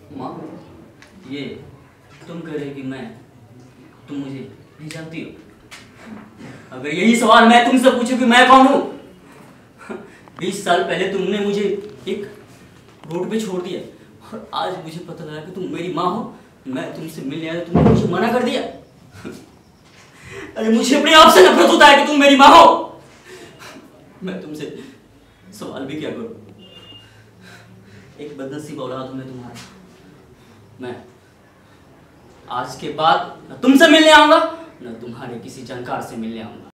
माँ, ये तुम कह रहे कि तुम मुझे नहीं जानती हो? अगर यही सवाल मैं तुमसे पूछूं कि मैं कौन हूं? 20 साल पहले तुमने मुझे एक रोड पे छोड़ दिया और आज मुझे पता लगा कि तुम मेरी माँ हो। मैं तुमसे मिलने आया, तुमने मुझे मना कर दिया। अरे मुझे अपने आप से नफरत होता है कि तुम मेरी माँ हो। मैं तुमसे सवाल भी क्या करूं? एक बदनसीब औलाद हूं मैं तुम्हारा। मैं आज के बाद न तुमसे मिलने आऊंगा, न तुम्हारे किसी जानकार से मिलने आऊंगा।